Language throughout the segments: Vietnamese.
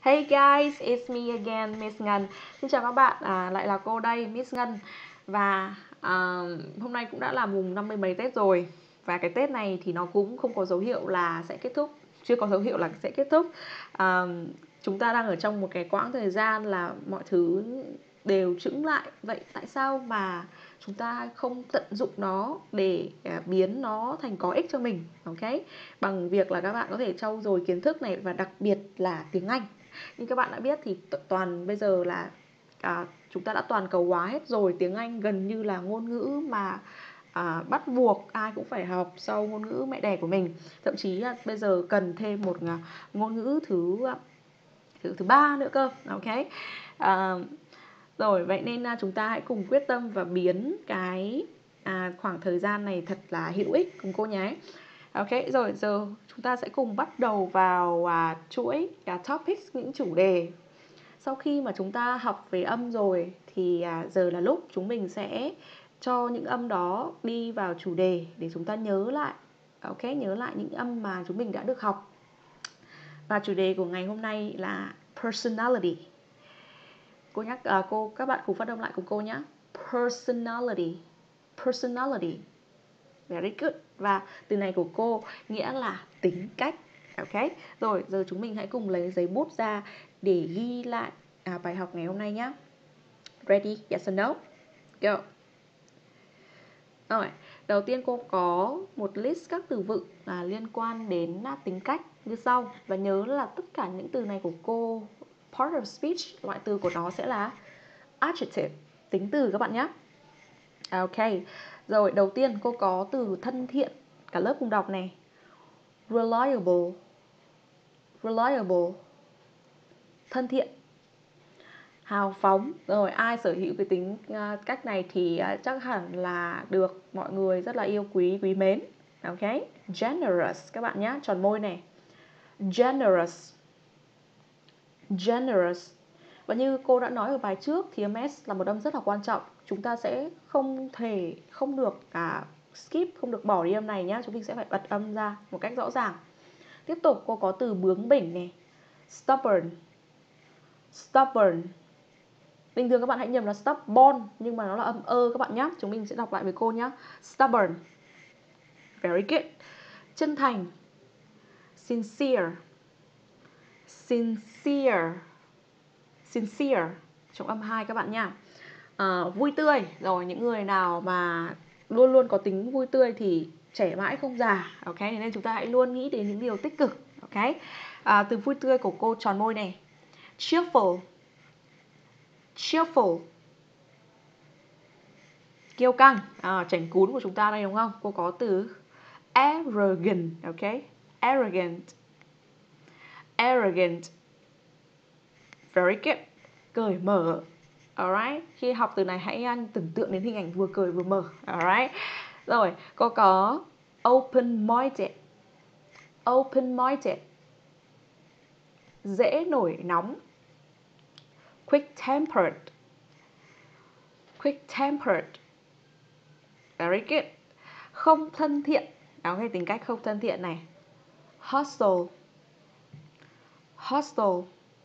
Hey guys, it's me again, Miss Ngân. Xin chào các bạn, lại là cô đây, Miss Ngân. Và hôm nay cũng đã là mùng 50 mấy Tết rồi. Và cái Tết này thì nó cũng không có dấu hiệu là sẽ kết thúc. Chưa có dấu hiệu là sẽ kết thúc. Chúng ta đang ở trong một cái quãng thời gian là mọi thứ đều chững lại. Vậy tại sao mà chúng ta không tận dụng nó để biến nó thành có ích cho mình, ok? Bằng việc là các bạn có thể trau dồi kiến thức này, và đặc biệt là tiếng Anh. Như các bạn đã biết thì toàn bây giờ là chúng ta đã toàn cầu hóa hết rồi. Tiếng Anh gần như là ngôn ngữ mà bắt buộc ai cũng phải học sau ngôn ngữ mẹ đẻ của mình. Thậm chí là bây giờ cần thêm một ngôn ngữ thứ ba nữa cơ, ok? Rồi, vậy nên chúng ta hãy cùng quyết tâm và biến cái khoảng thời gian này thật là hữu ích cùng cô nhé. Ok, rồi giờ chúng ta sẽ cùng bắt đầu vào chuỗi topics, những chủ đề. Sau khi mà chúng ta học về âm rồi thì giờ là lúc chúng mình sẽ cho những âm đó đi vào chủ đề để chúng ta nhớ lại. Ok, nhớ lại những âm mà chúng mình đã được học. Và chủ đề của ngày hôm nay là personality. Cô nhắc các bạn cùng phát âm lại cùng cô nhé. Personality. Personality. Very good. Và từ này của cô nghĩa là tính cách. Ok. Rồi giờ chúng mình hãy cùng lấy giấy bút ra để ghi lại bài học ngày hôm nay nhé. Ready? Yes or no? Go. Rồi, đầu tiên cô có một list các từ vựng liên quan đến tính cách như sau. Và nhớ là tất cả những từ này của cô, part of speech, loại từ của nó sẽ là adjective, tính từ các bạn nhé. Ok, rồi đầu tiên cô có từ thân thiện. Cả lớp cùng đọc này. Reliable. Reliable. Thân thiện. Hào phóng. Rồi ai sở hữu cái tính cách này thì chắc hẳn là được mọi người rất là yêu quý, quý mến. Ok, generous các bạn nhé, tròn môi này. Generous. Generous. Và như cô đã nói ở bài trước thì MS là một âm rất là quan trọng. Chúng ta sẽ không được skip, không được bỏ đi âm này nhé. Chúng mình sẽ phải bật âm ra một cách rõ ràng. Tiếp tục cô có từ bướng bỉnh này. Stubborn. Stubborn. Bình thường các bạn hãy nhầm là stubborn, nhưng mà nó là âm ơ các bạn nhé. Chúng mình sẽ đọc lại với cô nhé. Stubborn. Very good. Chân thành. Sincere. Sincere. Sincere. Trong âm 2 các bạn nha. Vui tươi. Rồi những người nào mà luôn luôn có tính vui tươi thì trẻ mãi không già. Ok, nên chúng ta hãy luôn nghĩ đến những điều tích cực. Ok. Từ vui tươi của cô tròn môi này. Cheerful. Cheerful. Kiêu căng. Chảnh cún của chúng ta đây đúng không? Cô có từ arrogant. Ok. Arrogant. Arrogant. Very good. Cởi mở. Alright. Khi học từ này hãy tưởng tượng đến hình ảnh vừa cởi vừa mở. Alright. Rồi, cô có open-minded. Open-minded. Dễ nổi nóng. Quick-tempered. Quick-tempered. Very good. Không thân thiện. Ok, tính cách không thân thiện này. Hostile. Hostile.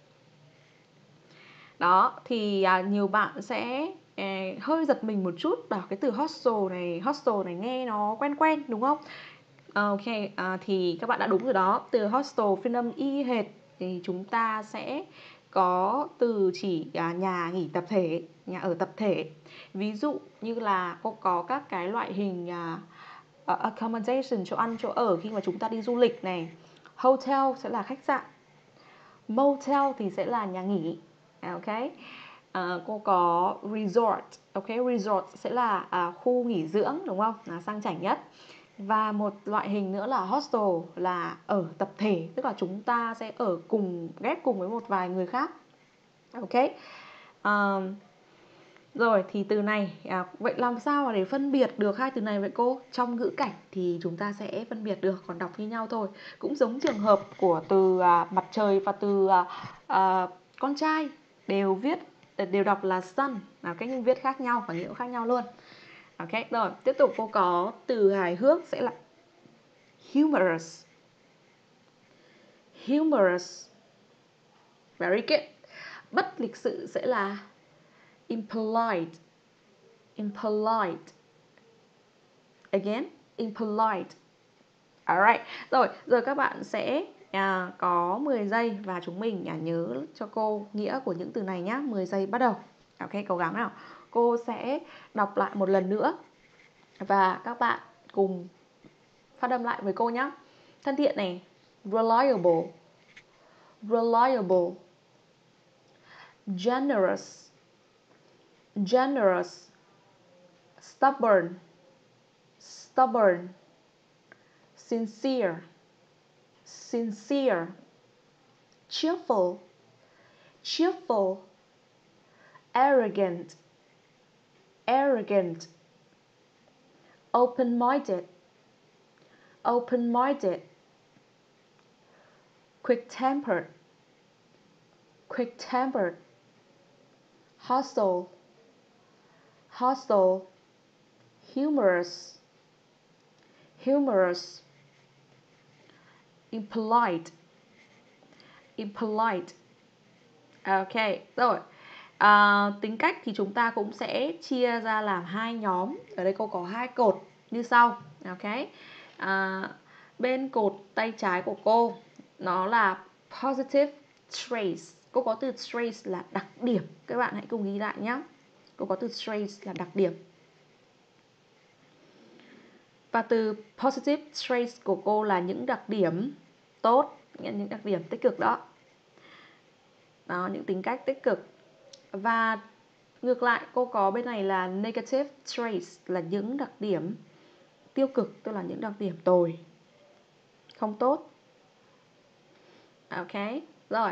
Đó, thì nhiều bạn sẽ hơi giật mình một chút bảo cái từ hostile này nghe nó quen quen đúng không? Ok, thì các bạn đã đúng rồi đó. Từ hostel phiên âm y hệt thì chúng ta sẽ có từ chỉ nhà nghỉ tập thể, nhà ở tập thể. Ví dụ như là có các cái loại hình accommodation, chỗ ăn, chỗ ở khi mà chúng ta đi du lịch này. Hotel sẽ là khách sạn. Motel thì sẽ là nhà nghỉ. Ok. Cô có resort. Ok, resort sẽ là khu nghỉ dưỡng đúng không? Là sang chảnh nhất. Và một loại hình nữa là hostel, là ở tập thể, tức là chúng ta sẽ ở cùng, ghép cùng với một vài người khác. Ok. Rồi thì từ này vậy làm sao mà để phân biệt được hai từ này vậy cô? Trong ngữ cảnh thì chúng ta sẽ phân biệt được, còn đọc như nhau thôi. Cũng giống trường hợp của từ mặt trời và từ con trai, đều đọc là sun, cách viết khác nhau và nghĩa khác nhau luôn. Ok, rồi tiếp tục cô có từ hài hước sẽ là humorous. Humorous. Very good. Bất lịch sự sẽ là impolite. Impolite. Again, impolite. Alright. Rồi, giờ các bạn sẽ có 10 giây và chúng mình nhớ cho cô nghĩa của những từ này nhé. 10 giây bắt đầu. Ok, cố gắng nào. Cô sẽ đọc lại một lần nữa và các bạn cùng phát âm lại với cô nhé. Thân thiện này. Reliable. Reliable. Generous. Generous. Stubborn. Stubborn. Sincere. Sincere. Cheerful. Cheerful. Arrogant. Arrogant. Open-minded. Open-minded. Quick-tempered. Quick-tempered. Hostile. Hostile. Humorous. Humorous. Impolite. Impolite. Ok, rồi. Tính cách thì chúng ta cũng sẽ chia ra làm hai nhóm. Ở đây cô có hai cột như sau. Ok. Bên cột tay trái của cô nó là positive traits. Cô có từ traits là đặc điểm. Các bạn hãy cùng ghi lại nhé. Cô có từ traits là đặc điểm. Và từ positive traits của cô là những đặc điểm tốt, những đặc điểm tích cực đó. Đó, những tính cách tích cực. Và ngược lại cô có bên này là negative traits là những đặc điểm tiêu cực, tức là những đặc điểm tồi, không tốt. Ok, rồi.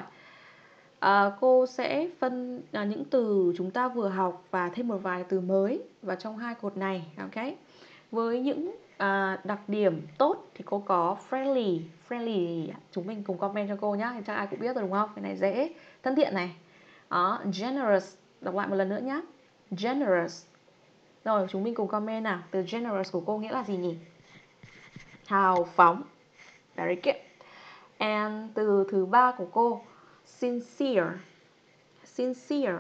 Cô sẽ phân những từ chúng ta vừa học và thêm một vài từ mới vào trong hai cột này. Ok. Với những đặc điểm tốt thì cô có friendly. Friendly chúng mình cùng comment cho cô nhé. Chắc ai cũng biết rồi đúng không? Cái này dễ. Thân thiện này. Đó, generous. Đọc lại một lần nữa nhé. Generous. Rồi chúng mình cùng comment nào. Từ generous của cô nghĩa là gì nhỉ? Hào phóng. Very good. And từ thứ ba của cô, sincere. Sincere.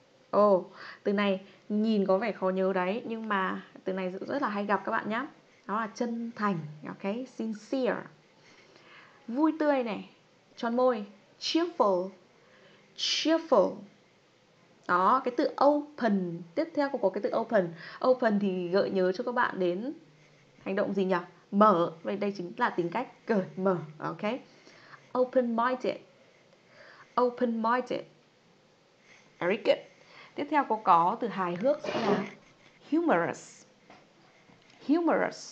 Từ này nhìn có vẻ khó nhớ đấy, nhưng mà từ này rất là hay gặp các bạn nhé. Đó là chân thành. Ok, sincere. Vui tươi này, tròn môi. Cheerful. Cheerful. Đó, cái từ open. Tiếp theo có cái từ open. Open thì gợi nhớ cho các bạn đến hành động gì nhỉ? Mở. Vậy đây chính là tính cách cởi mở. Ok. Open-minded. Open-minded. Very good. Tiếp theo cô có từ hài hước sẽ là humorous. Humorous.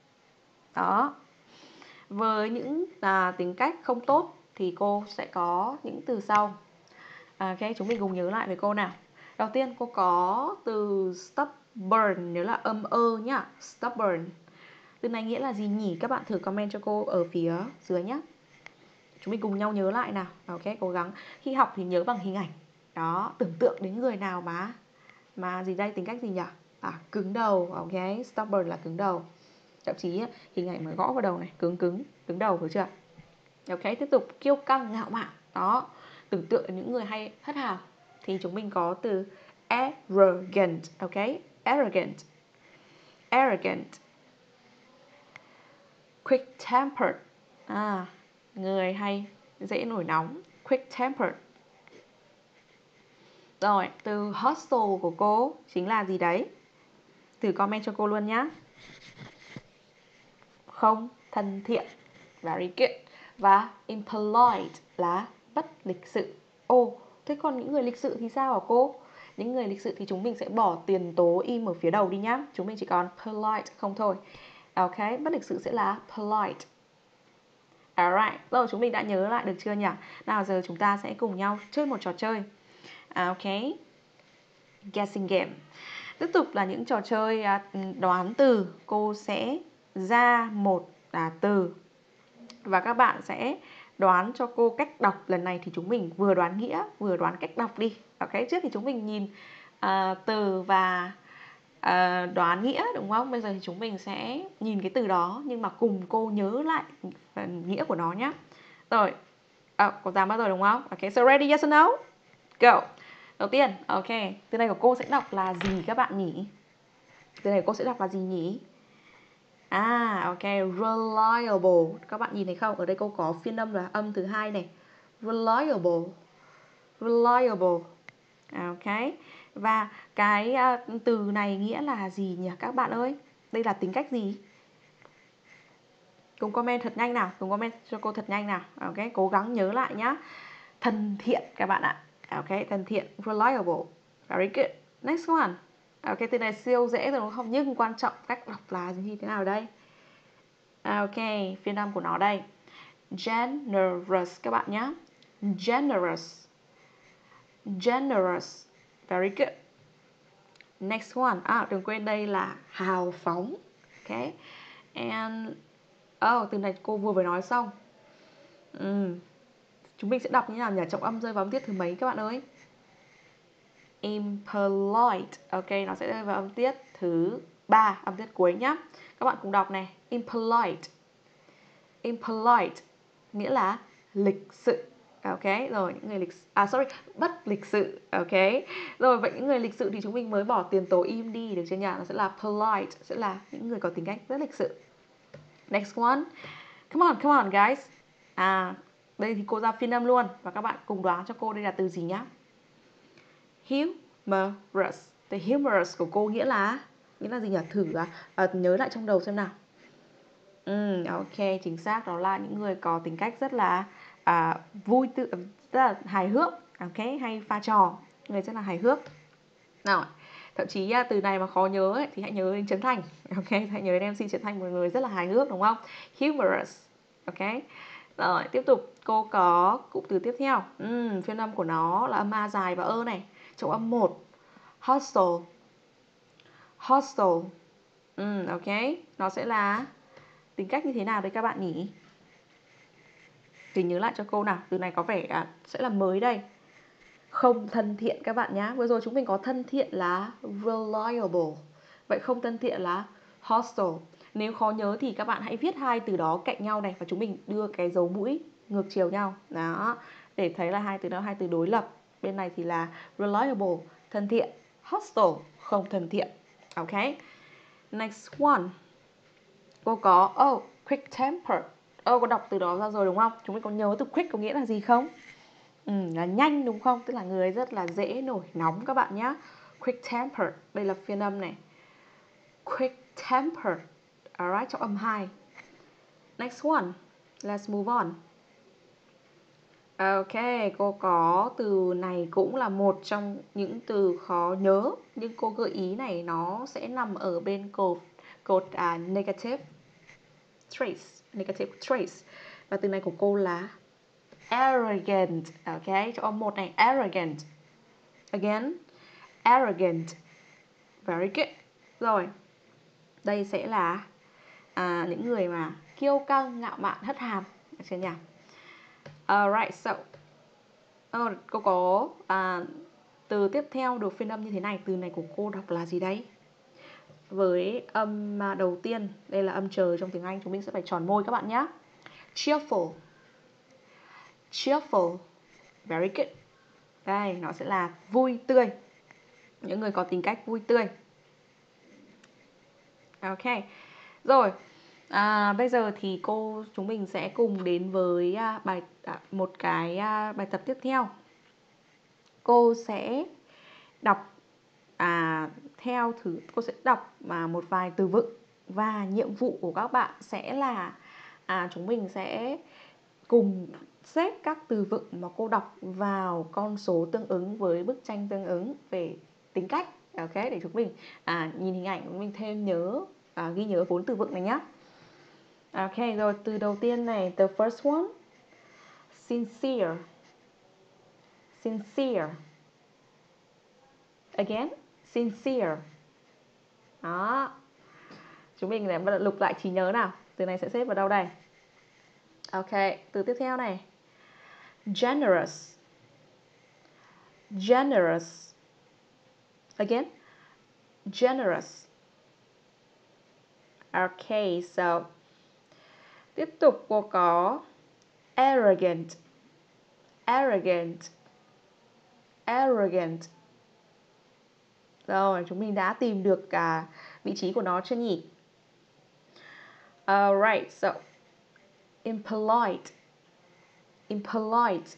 Đó. Với những tính cách không tốt thì cô sẽ có những từ sau. Ok, chúng mình cùng nhớ lại với cô nào. Đầu tiên cô có từ stubborn, nhớ là âm ơ nhá. Stubborn. Từ này nghĩa là gì nhỉ? Các bạn thử comment cho cô ở phía dưới nhé. Chúng mình cùng nhau nhớ lại nào. Ok, cố gắng. Khi học thì nhớ bằng hình ảnh. Đó, tưởng tượng đến người nào mà gì đây, tính cách gì nhỉ? Cứng đầu. Ok, stubborn là cứng đầu. Thậm chí hình ảnh mà gõ vào đầu này, cứng đầu, hiểu chưa? Ok, tiếp tục kiêu căng, ngạo mạn. Đó, tưởng tượng những người hay hất hàm thì chúng mình có từ arrogant. Ok, arrogant. Arrogant. Quick-tempered. Người hay dễ nổi nóng. Quick-tempered. Rồi, từ hostile của cô chính là gì đấy? Thử comment cho cô luôn nhé. Không thân thiện. Very good. Và impolite là bất lịch sự. Thế còn những người lịch sự thì sao hả cô? Những người lịch sự thì chúng mình sẽ bỏ tiền tố im ở phía đầu đi nhá. Chúng mình chỉ còn polite không thôi. Ok, bất lịch sự sẽ là polite. Alright, rồi chúng mình đã nhớ lại được chưa nhỉ? Nào giờ chúng ta sẽ cùng nhau chơi một trò chơi. Ok, guessing game. Tiếp tục là những trò chơi đoán từ. Cô sẽ ra một từ và các bạn sẽ đoán cho cô cách đọc. Lần này thì chúng mình vừa đoán nghĩa vừa đoán cách đọc đi. Ok, trước thì chúng mình nhìn từ và đoán nghĩa đúng không? Bây giờ thì chúng mình sẽ nhìn cái từ đó nhưng mà cùng cô nhớ lại nghĩa của nó nhé. Rồi, Có dám bao giờ đúng không? Ok, so ready, yes or no? Go. Đầu tiên, ok, từ này của cô sẽ đọc là gì các bạn nhỉ? Từ này của cô sẽ đọc là gì nhỉ? Ok, reliable. Các bạn nhìn thấy không? Ở đây cô có phiên âm là âm thứ hai này. Reliable. Reliable. Ok. Và cái từ này nghĩa là gì nhỉ các bạn ơi? Đây là tính cách gì? Cùng comment thật nhanh nào. Cùng comment cho cô thật nhanh nào. Ok, cố gắng nhớ lại nhá. Thân thiện các bạn ạ. Ok, thân thiện. Reliable. Very good. Next one. Ok, từ này siêu dễ rồi đúng không? Nhưng quan trọng cách đọc là như thế nào đây? Ok, phiên âm của nó đây. Generous các bạn nhé. Generous. Generous. Very good. Next one. Đừng quên đây là hào phóng. Ok. And từ này cô vừa mới nói xong. Chúng mình sẽ đọc như nào nhỉ? Trọng âm rơi vào âm tiết thứ mấy các bạn ơi? Impolite. Ok, nó sẽ rơi vào âm tiết thứ 3, âm tiết cuối nhá. Các bạn cùng đọc này. Impolite. Impolite nghĩa là lịch sự. Ok, rồi những người bất lịch sự. Ok. Rồi vậy những người lịch sự thì chúng mình mới bỏ tiền tố im đi được chưa nhỉ? Nó sẽ là polite, sẽ là những người có tính cách rất lịch sự. Next one. Come on guys. Đây thì cô ra phiên âm luôn và các bạn cùng đoán cho cô đây là từ gì nhá. Humorous. Từ humorous của cô nghĩa là gì nhỉ? Thử nhớ lại trong đầu xem nào. Ok, chính xác, đó là những người có tính cách rất là rất là hài hước. Ok, hay pha trò, người rất là hài hước. Nào, thậm chí từ này mà khó nhớ ấy, thì hãy nhớ đến Trấn Thành. Ok, hãy nhớ đến MC Trấn Thành, một người rất là hài hước đúng không? Humorous. Ok. Rồi, tiếp tục cô có cụm từ tiếp theo. Phiên âm của nó là âm A dài và ơ này. Trọng âm 1. Hostile. Hostile. Ok, nó sẽ là tính cách như thế nào đấy các bạn nhỉ? Thì nhớ lại cho cô nào. Từ này có vẻ sẽ là mới đây. Không thân thiện các bạn nhá. Vừa rồi chúng mình có thân thiện là reliable. Vậy không thân thiện là hostile. Nếu khó nhớ thì các bạn hãy viết hai từ đó cạnh nhau này và chúng mình đưa cái dấu mũi ngược chiều nhau. Đó, để thấy là hai từ đó hai từ đối lập. Bên này thì là reliable, thân thiện, hostile, không thân thiện. Ok. Next one. Cô có quick temper. Có đọc từ đó ra rồi đúng không? Chúng mình có nhớ từ quick có nghĩa là gì không? Là nhanh đúng không? Tức là người rất là dễ nổi nóng các bạn nhé. Quick temper. Đây là phiên âm này. Quick temper. Alright, trong âm 2. Next one. Let's move on. Ok, cô có từ này cũng là một trong những từ khó nhớ. Nhưng cô gợi ý này nó sẽ nằm ở bên cột negative trace. Negative trace. Và từ này của cô là arrogant. Ok, cho âm 1 này. Arrogant. Again. Arrogant. Very good. Rồi. Đây sẽ là những người mà kiêu căng, ngạo mạn, hất hàm. Được chưa nhỉ? Alright, so cô có từ tiếp theo được phiên âm như thế này. Từ này của cô đọc là gì đấy? Với âm đầu tiên, đây là âm trời trong tiếng Anh, chúng mình sẽ phải tròn môi các bạn nhé. Cheerful. Cheerful. Very good. Đây, nó sẽ là vui tươi. Những người có tính cách vui tươi. Ok. Rồi, bây giờ thì chúng mình sẽ cùng đến với một cái bài tập tiếp theo. Cô sẽ đọc cô sẽ đọc một vài từ vựng và nhiệm vụ của các bạn sẽ là chúng mình sẽ cùng xếp các từ vựng mà cô đọc vào con số tương ứng với bức tranh tương ứng về tính cách. Ok, để chúng mình nhìn hình ảnh, chúng mình thêm ghi nhớ 4 từ vựng này nhé. Ok, rồi từ đầu tiên này, the first one, sincere. Sincere. Again, sincere. Đó. Chúng mình lại lục lại trí nhớ nào. Từ này sẽ xếp vào đâu đây? Ok, từ tiếp theo này. Generous. Generous. Again, generous. Ok, so tiếp tục cô có arrogant. arrogant. Arrogant. Rồi, chúng mình đã tìm được vị trí của nó chưa nhỉ? Alright, so impolite. Impolite.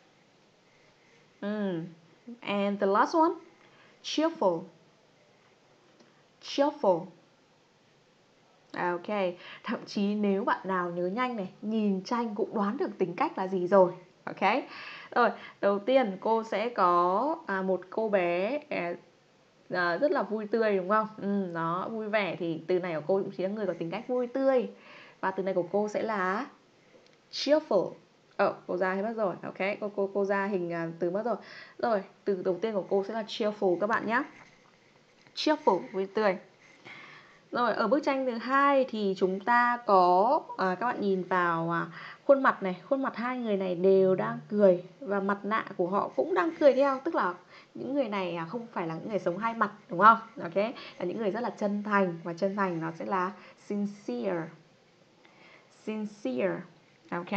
And the last one, cheerful. Cheerful. Ok, thậm chí nếu bạn nào nhớ nhanh này, nhìn tranh cũng đoán được tính cách là gì rồi. Ok, rồi đầu tiên cô sẽ có một cô bé rất là vui tươi đúng không? Nó vui vẻ thì từ này của cô cũng chỉ là người có tính cách vui tươi. Và từ này của cô sẽ là cheerful. Cô ra hết mất rồi. Ok, cô ra hình từ mất rồi. Rồi, từ đầu tiên của cô sẽ là cheerful các bạn nhé. Cheerful, vui tươi. Rồi, ở bức tranh thứ hai thì chúng ta có các bạn nhìn vào khuôn mặt này, khuôn mặt hai người này đều đang cười và mặt nạ của họ cũng đang cười theo, tức là những người này không phải là những người sống hai mặt đúng không? Ok, là những người rất là chân thành, và chân thành nó sẽ là sincere. Sincere. Ok.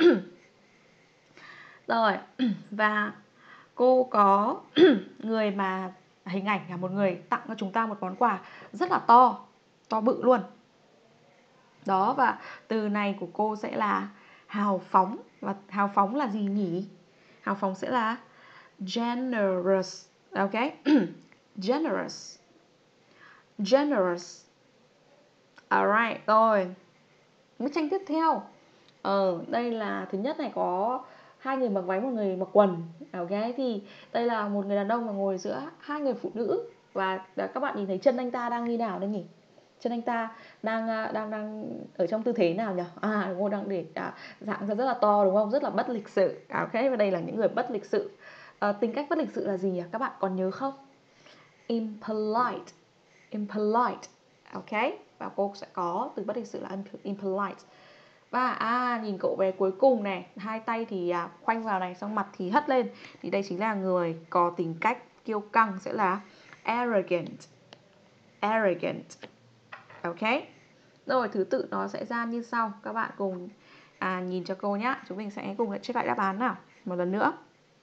Rồi, và cô có người mà hình ảnh là một người tặng cho chúng ta một món quà rất là to, to bự luôn. Đó, và từ này của cô sẽ là hào phóng. Và hào phóng là gì nhỉ? Hào phóng sẽ là generous. Ok. Generous. Generous. Alright, rồi. Bức tranh tiếp theo. Đây là thứ nhất này có hai người mặc váy, một người mặc quần. Ok, thì đây là một người đàn ông mà ngồi giữa hai người phụ nữ. Và các bạn nhìn thấy chân anh ta đang như nào đây nhỉ? Chân anh ta đang ở trong tư thế nào nhỉ? Đúng rồi, đang để dạng ra rất là to đúng không? Rất là bất lịch sự. Ok, và đây là những người bất lịch sự. Tính cách bất lịch sự là gì nhỉ? Các bạn còn nhớ không? Impolite. Impolite. Ok, và cô sẽ có từ bất lịch sự là impolite. Và nhìn cậu bé cuối cùng này, hai tay thì khoanh vào này, xong mặt thì hất lên, thì đây chính là người có tính cách kiêu căng, sẽ là arrogant. Arrogant. Ok. Rồi, thứ tự nó sẽ ra như sau. Các bạn cùng nhìn cho cô nhé. Chúng mình sẽ cùng check lại đáp án nào một lần nữa.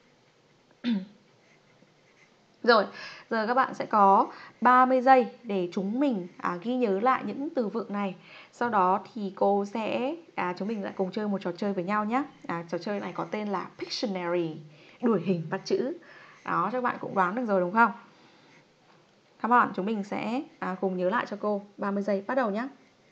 Rồi, giờ các bạn sẽ có 30 giây để chúng mình ghi nhớ lại những từ vựng này. Sau đó thì cô sẽ chúng mình lại cùng chơi một trò chơi với nhau nhé. Trò chơi này có tên là Pictionary, đuổi hình bắt chữ. Đó, các bạn cũng đoán được rồi đúng không? Come on, chúng mình sẽ cùng nhớ lại cho cô. 30 giây bắt đầu nhé.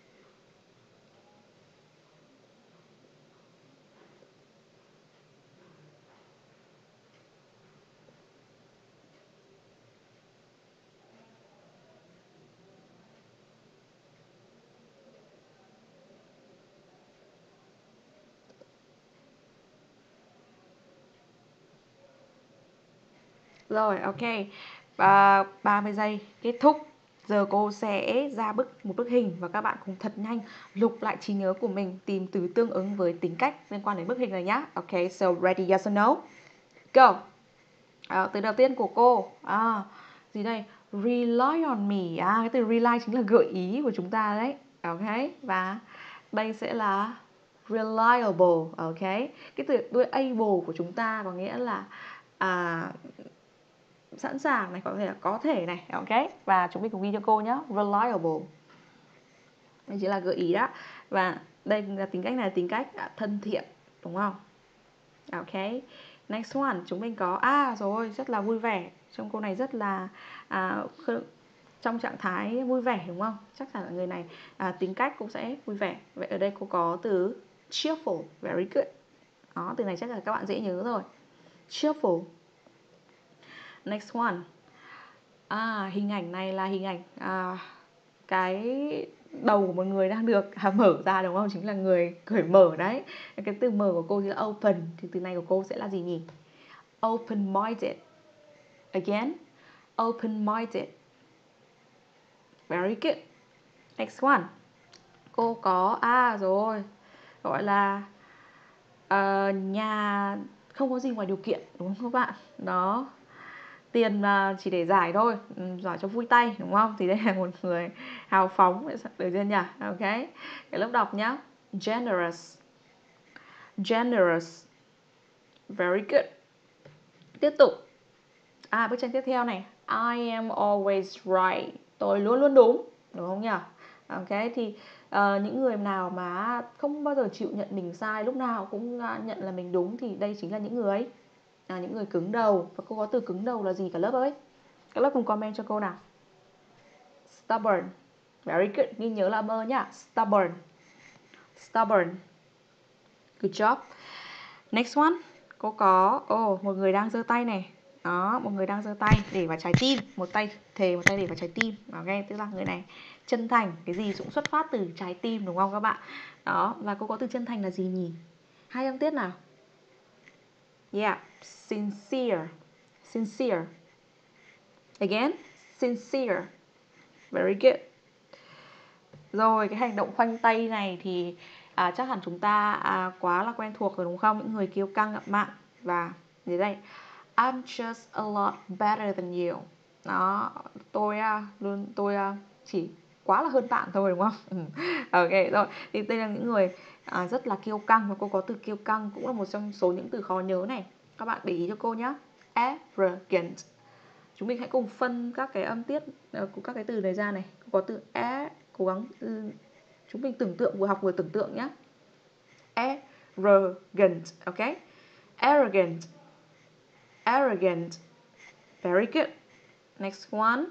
Rồi, ok. Và 30 giây kết thúc. Giờ cô sẽ ra một bức hình và các bạn cùng thật nhanh lục lại trí nhớ của mình, tìm từ tương ứng với tính cách liên quan đến bức hình này nhá. Ok, so ready, yes or no? Go. Từ đầu tiên của cô gì đây? Rely on me. Cái từ rely chính là gợi ý của chúng ta đấy. Ok, và đây sẽ là reliable. Ok, cái từ đuôi able của chúng ta có nghĩa là sẵn sàng này, có thể này. Ok, và chúng mình cùng ghi cho cô nhé. Reliable. Đây chỉ là gợi ý đó. Và đây là tính cách này, tính cách thân thiện đúng không? Ok, next one chúng mình có rồi, rất là vui vẻ. Trong cô này rất là trong trạng thái vui vẻ đúng không? Chắc chắn là người này tính cách cũng sẽ vui vẻ. Vậy ở đây cô có từ cheerful. Very good. Đó, từ này chắc là các bạn dễ nhớ rồi. Cheerful. Next one. Hình ảnh này là hình ảnh cái đầu của một người đang được mở ra đúng không? Chính là người cởi mở đấy. Cái từ mở của cô thì là open. Thì từ này của cô sẽ là gì nhỉ? Open-minded. Again, open-minded. Very good. Next one. Cô có rồi, gọi là nhà không có gì ngoài điều kiện đúng không các bạn? Đó, tiền là chỉ để giải thôi, giải cho vui tay đúng không? Thì đây là một người hào phóng, được chưa nhỉ? Ok, cái lớp đọc nhá. Generous. Generous. Very good. Tiếp tục. Bức tranh tiếp theo này. I am always right. Tôi luôn luôn đúng. Đúng không nhỉ? Ok, thì những người nào mà không bao giờ chịu nhận mình sai, lúc nào cũng nhận là mình đúng, thì đây chính là những người cứng đầu. Và cô có từ cứng đầu là gì cả lớp ơi? Các lớp cùng comment cho cô nào. Stubborn. Very good. Ghi nhớ là mơ nhá. Stubborn. Stubborn. Good job. Next one. Cô có một người đang giơ tay này. Đó, một người đang giơ tay để vào trái tim. Một tay thề, một tay để vào trái tim. Ok, tức là người này chân thành. Cái gì cũng xuất phát từ trái tim, đúng không các bạn? Đó, và cô có từ chân thành là gì nhỉ? Hai âm tiết nào? Yeah, sincere. Sincere. Again, sincere. Very good. Rồi, cái hành động khoanh tay này thì chắc hẳn chúng ta quá là quen thuộc rồi đúng không? Những người kiêu căng ngạo mạn. Và dưới đây, I'm just a lot better than you. Đó, tôi chỉ quá là hơn bạn thôi, đúng không? Ok, rồi. Thì đây là những người rất là kiêu căng. Và cô có từ kiêu căng cũng là một trong số những từ khó nhớ này. Các bạn để ý cho cô nhé. Arrogant. Chúng mình hãy cùng phân các cái âm tiết của các cái từ này ra này. Có từ cố gắng chúng mình tưởng tượng, vừa học vừa tưởng tượng nhé. Arrogant. Ok, arrogant. Arrogant. Very good. Next one.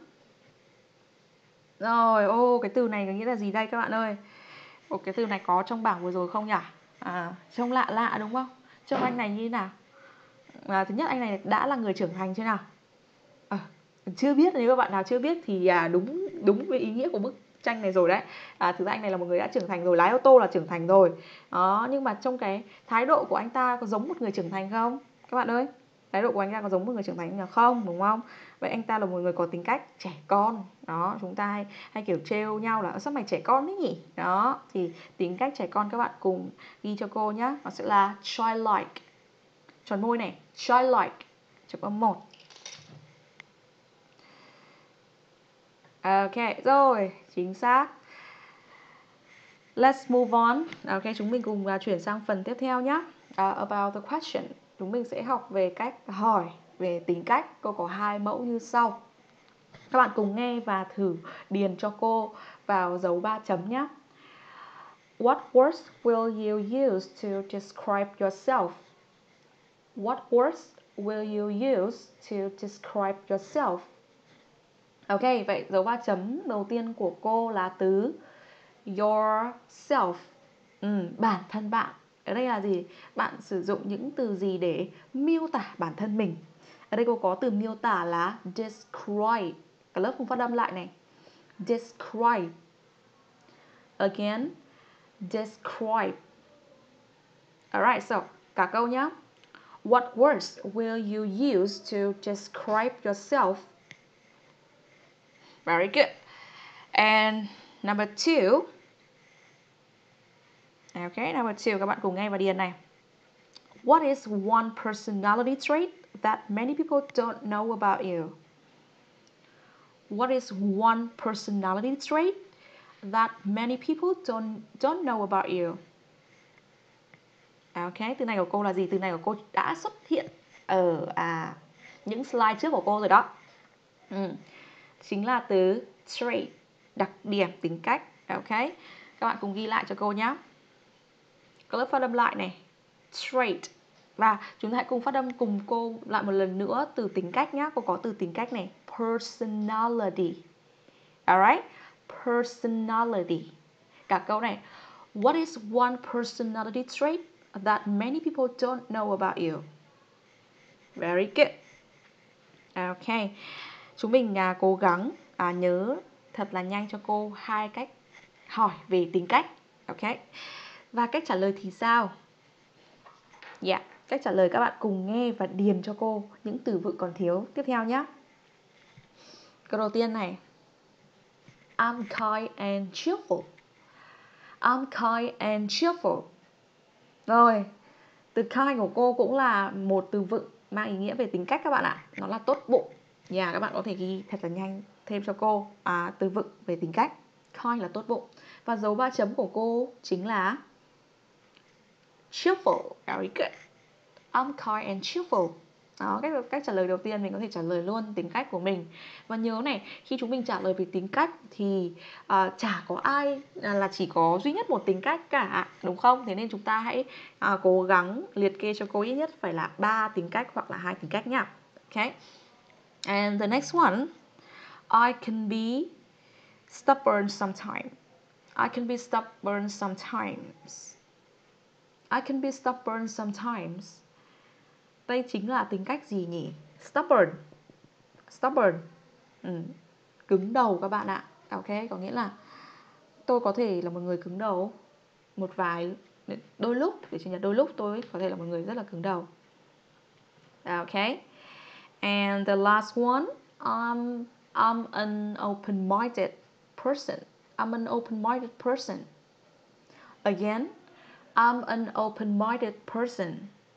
Rồi, cái từ này có nghĩa là gì đây các bạn ơi? Cái từ này có trong bảng vừa rồi không nhỉ? Trông lạ lạ đúng không? Trông anh này như thế nào? Thứ nhất, anh này đã là người trưởng thành chưa nào? Chưa biết, nếu các bạn nào chưa biết thì đúng với ý nghĩa của bức tranh này rồi đấy. Thực ra anh này là một người đã trưởng thành rồi, lái ô tô là trưởng thành rồi. Đó, nhưng mà trong cái thái độ của anh ta có giống một người trưởng thành không? Các bạn ơi, thái độ của anh ta có giống một người trưởng thành không? Đúng không? Vậy anh ta là một người có tính cách trẻ con. Đó, chúng ta hay kiểu trêu nhau là sao mày trẻ con đấy nhỉ? Đó, thì tính cách trẻ con các bạn cùng ghi cho cô nhé. Nó sẽ là childlike. Tròn môi này, childlike. Chấm âm 1. Ok, rồi, chính xác. Let's move on. Ok, chúng mình cùng chuyển sang phần tiếp theo nhé. About the question. Chúng mình sẽ học về cách hỏi về tính cách. Cô có 2 mẫu như sau. Các bạn cùng nghe và thử điền cho cô vào dấu 3 chấm nhé. What words will you use to describe yourself? What words will you use to describe yourself? Ok, vậy dấu 3 chấm đầu tiên của cô là từ yourself. Bản thân bạn. Ở đây là gì? Bạn sử dụng những từ gì để miêu tả bản thân mình? Ở đây cô có từ miêu tả là describe. Cả lớp cùng phát âm lại này. Describe. Again, describe. Alright, so cả câu nhé. What words will you use to describe yourself? Very good. And number 2. Okay, number 2, các bạn cùng nghe và điền này. What is one personality trait that many people don't know about you? What is one personality trait that many people don't know about you? Okay, từ này của cô là gì? Từ này của cô đã xuất hiện ở những slide trước của cô rồi đó. Chính là từ trait, đặc điểm, tính cách. Okay, các bạn cùng ghi lại cho cô nhé. Các lớp phát âm lại này. Trait. Và chúng ta hãy cùng phát âm cùng cô lại một lần nữa từ tính cách nhé. Cô có từ tính cách này. Personality. Alright? Personality. Cả câu này. What is one personality trait that many people don't know about you? Very good. Ok. Chúng mình cố gắng nhớ thật là nhanh cho cô 2 cách hỏi về tính cách. Ok. Và cách trả lời thì sao? Cách trả lời các bạn cùng nghe và điền cho cô những từ vựng còn thiếu tiếp theo nhé. Câu đầu tiên này. I'm kind and cheerful. I'm kind and cheerful. Rồi, từ kind của cô cũng là một từ vựng mang ý nghĩa về tính cách các bạn ạ. Nó là tốt bụng. Các bạn có thể ghi thật là nhanh thêm cho cô từ vựng về tính cách. Kind là tốt bụng. Và dấu 3 chấm của cô chính là cheerful. Very good. I'm kind and cheerful. Đó, cách trả lời đầu tiên mình có thể trả lời luôn tính cách của mình. Và nhớ này, khi chúng mình trả lời về tính cách thì chả có ai là chỉ có duy nhất một tính cách cả, đúng không? Thế nên chúng ta hãy cố gắng liệt kê cho cô ít nhất phải là 3 tính cách hoặc là 2 tính cách nhá. Okay. And the next one, I can be stubborn sometimes. I can be stubborn sometimes. I can be stubborn sometimes. Đây chính là tính cách gì nhỉ? Stubborn. Stubborn. Cứng đầu các bạn ạ. Ok, có nghĩa là tôi có thể là một người cứng đầu. Đôi lúc, để chỉ nhận đôi lúc tôi có thể là một người rất là cứng đầu. Ok. And the last one, I'm an open-minded person. I'm an open-minded person. Again, I'm an open-minded person.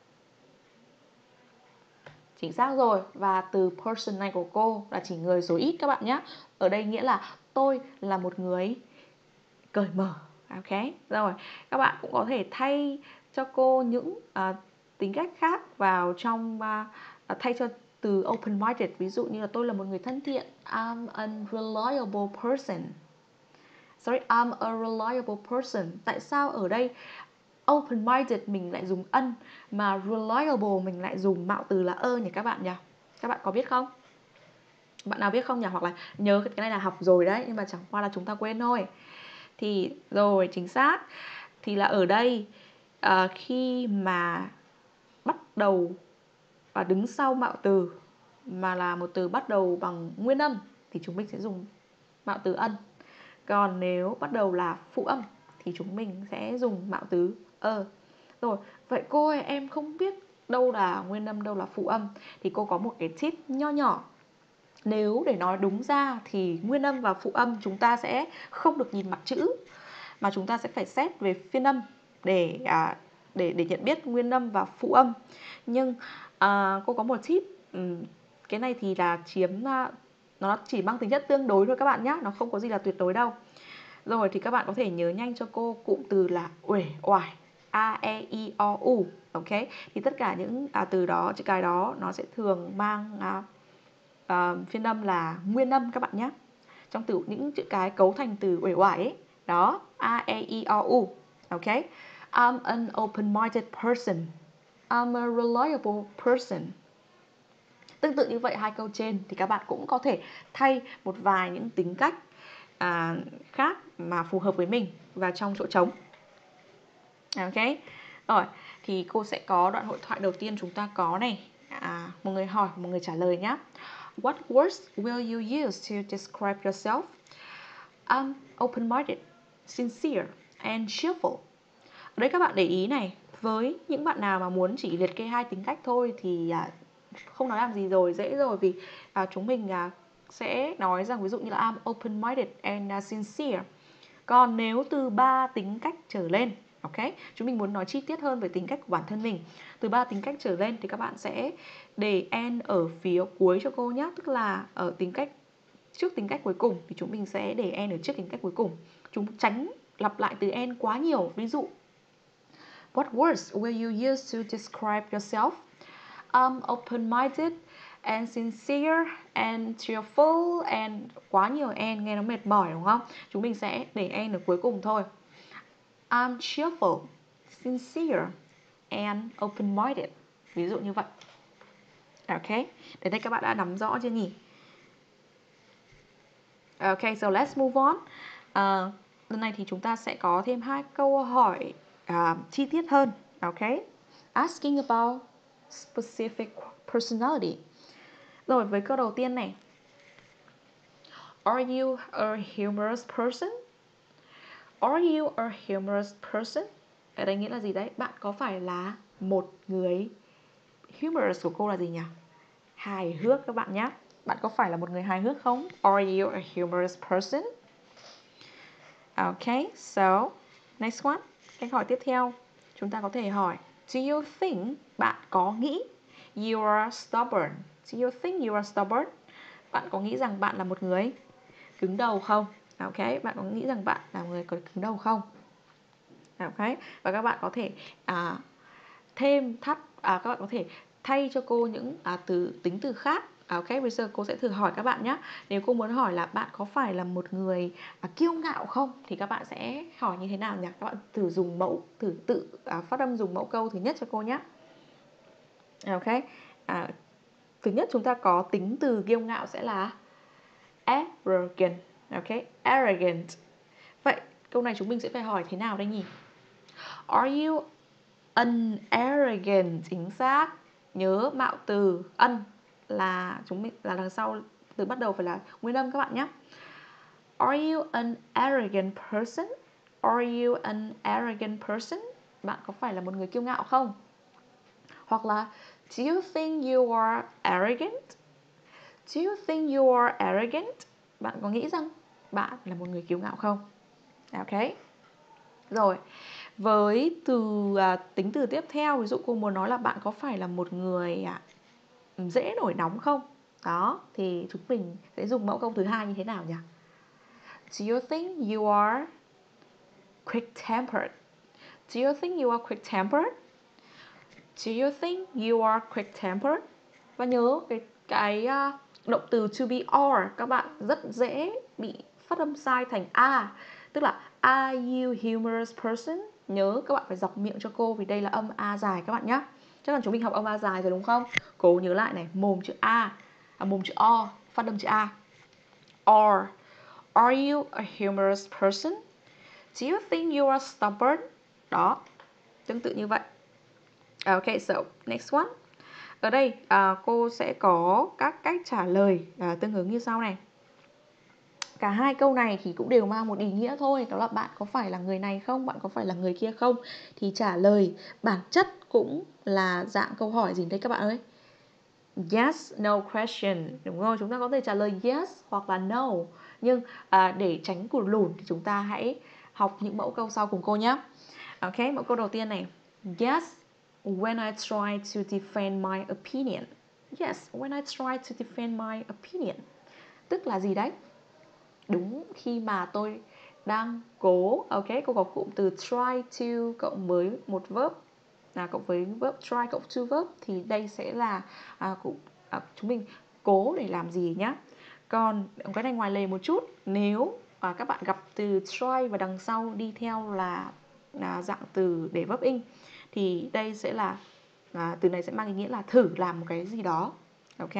Chính xác rồi. Và từ person này của cô là chỉ người số ít các bạn nhé. Ở đây nghĩa là tôi là một người cởi mở. Ok. Rồi, các bạn cũng có thể thay cho cô những tính cách khác vào trong thay cho từ open-minded. Ví dụ như là tôi là một người thân thiện. I'm a reliable person. Sorry, I'm a reliable person. Tại sao ở đây open-minded mình lại dùng ân mà reliable mình lại dùng mạo từ là ơ nhỉ các bạn nhỉ? Các bạn có biết không? Bạn nào biết không nhỉ? Hoặc là nhớ cái này là học rồi đấy, nhưng mà chẳng qua là chúng ta quên thôi. Thì rồi, chính xác. Thì là ở đây khi mà bắt đầu và đứng sau mạo từ mà là một từ bắt đầu bằng nguyên âm thì chúng mình sẽ dùng mạo từ ân. Còn nếu bắt đầu là phụ âm thì chúng mình sẽ dùng mạo từ ơ. Rồi, vậy cô ơi, em không biết đâu là nguyên âm, đâu là phụ âm. Thì cô có một cái tip nho nhỏ. Nếu để nói đúng ra thì nguyên âm và phụ âm chúng ta sẽ không được nhìn mặt chữ, mà chúng ta sẽ phải xét về phiên âm để nhận biết nguyên âm và phụ âm. Nhưng cô có một tip, cái này thì là nó chỉ mang tính chất tương đối thôi các bạn nhé, nó không có gì là tuyệt đối đâu. Rồi thì các bạn có thể nhớ nhanh cho cô cụm từ là uể oải, a e i o u. Ok, thì tất cả những từ đó, chữ cái đó nó sẽ thường mang phiên âm là nguyên âm các bạn nhé. Trong những chữ cái cấu thành từ uể oải ấy, đó, a e i o u. Ok, I'm an open-minded person. I'm a reliable person. Tương tự như vậy, hai câu trên thì các bạn cũng có thể thay một vài những tính cách khác mà phù hợp với mình vào trong chỗ trống. Ok. Rồi, thì cô sẽ có đoạn hội thoại đầu tiên chúng ta có này. Một người hỏi, một người trả lời nhé. What words will you use to describe yourself? I'm open-minded, sincere and cheerful. Ở đây các bạn để ý này, với những bạn nào mà muốn chỉ liệt kê 2 tính cách thôi thì không nói làm gì rồi, dễ rồi, vì chúng mình sẽ nói rằng ví dụ như là I'm open-minded and sincere. Còn nếu từ 3 tính cách trở lên, ok, chúng mình muốn nói chi tiết hơn về tính cách của bản thân mình, từ 3 tính cách trở lên thì các bạn sẽ để and ở phía cuối cho cô nhé. Tức là ở tính cách trước tính cách cuối cùng thì chúng mình sẽ để and ở trước tính cách cuối cùng. Chúng tránh lặp lại từ and quá nhiều. Ví dụ, what words will you use to describe yourself? I'm open-minded and sincere and cheerful and quá nhiều and nghe nó mệt mỏi đúng không? Chúng mình sẽ để and ở cuối cùng thôi. I'm cheerful, sincere and open-minded. Ví dụ như vậy. Ok, đến đây các bạn đã nắm rõ chưa nhỉ? Ok, so let's move on. Lần này thì chúng ta sẽ có thêm 2 câu hỏi chi tiết hơn. Ok, asking about specific personality. Rồi, với câu đầu tiên này, are you a humorous person? Are you a humorous person? Ở đây nghĩa là gì đấy? Bạn có phải là một người humorous của cô là gì nhỉ? Hài hước các bạn nhé. Bạn có phải là một người hài hước không? Are you a humorous person? Ok, so next one. Câu hỏi tiếp theo, chúng ta có thể hỏi, do you think, bạn có nghĩ you are stubborn? Do you think you are stubborn? Bạn có nghĩ rằng bạn là một người cứng đầu không? Ok, bạn có nghĩ rằng bạn là một người cứng đầu không? Ok, và các bạn có thể thêm thắt các bạn có thể thay cho cô những tính từ khác. Ok, bây giờ cô sẽ thử hỏi các bạn nhé. Nếu cô muốn hỏi là bạn có phải là một người kiêu ngạo không, thì các bạn sẽ hỏi như thế nào nhỉ? Các bạn thử dùng mẫu, thử tự phát âm dùng mẫu câu thứ nhất cho cô nhé. Ok, thứ nhất chúng ta có tính từ kiêu ngạo sẽ là arrogant. Ok, arrogant. Vậy câu này chúng mình sẽ phải hỏi thế nào đây nhỉ? Are you an arrogant? Chính xác. Nhớ mạo từ an là chúng mình là đằng sau từ bắt đầu phải là nguyên âm các bạn nhé. Are you an arrogant person? Are you an arrogant person? Bạn có phải là một người kiêu ngạo không? Hoặc là do you think you are arrogant? Do you think you are arrogant? Bạn có nghĩ rằng bạn là một người kiêu ngạo không? Ok. Rồi, với tính từ tiếp theo, ví dụ cô muốn nói là bạn có phải là một người dễ nổi nóng không? Đó, thì chúng mình sẽ dùng mẫu câu thứ hai như thế nào nhỉ? Do you think you are quick-tempered? Do you think you are quick-tempered? Do you think you are quick-tempered? Và nhớ cái động từ to be are các bạn rất dễ bị phát âm sai thành a. Tức là are you humorous person? Nhớ các bạn phải dọc miệng cho cô vì đây là âm a dài các bạn nhé. Chắc là chúng mình học âm a dài rồi đúng không? Cố nhớ lại này, mồm chữ a, mồm chữ o, phát âm chữ a. Are you a humorous person? Do you think you are stubborn? Đó, tương tự như vậy. Ok, so next one. Ở đây cô sẽ có các cách trả lời tương ứng như sau này. Cả hai câu này thì cũng đều mang một ý nghĩa thôi. Đó là bạn có phải là người này không? Bạn có phải là người kia không? Thì trả lời bản chất cũng là dạng câu hỏi gì đây các bạn ơi? Yes, no question. Đúng rồi, chúng ta có thể trả lời yes hoặc là no. Nhưng để tránh cụt lùn thì chúng ta hãy học những mẫu câu sau cùng cô nhé. Ok, mẫu câu đầu tiên này. Yes, when I try to defend my opinion. Yes, when I try to defend my opinion. Tức là gì đấy? Đúng khi mà tôi đang cố. Ok, cô có cụm từ try to cộng với một verb, cộng với verb try cộng to verb, thì đây sẽ là chúng mình cố để làm gì nhá. Còn cái này ngoài lề một chút, nếu các bạn gặp từ try và đằng sau đi theo là dạng từ để verb in, thì đây sẽ là từ này sẽ mang ý nghĩa là thử làm một cái gì đó. Ok.